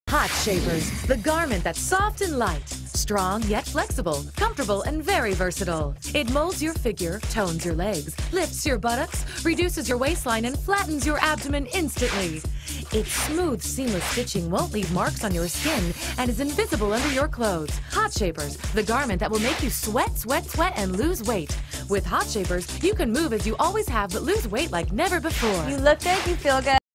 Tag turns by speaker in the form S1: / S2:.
S1: Hot Shapers, the garment that's soft and light, strong yet flexible, comfortable and very versatile. It molds your figure, tones your legs, lifts your buttocks, reduces your waistline, and flattens your abdomen instantly. Its smooth, seamless stitching won't leave marks on your skin and is invisible under your clothes. Hot Shapers, the garment that will make you sweat, sweat, sweat, and lose weight. With Hot Shapers, you can move as you always have but lose weight like never before.
S2: You look good, you feel good.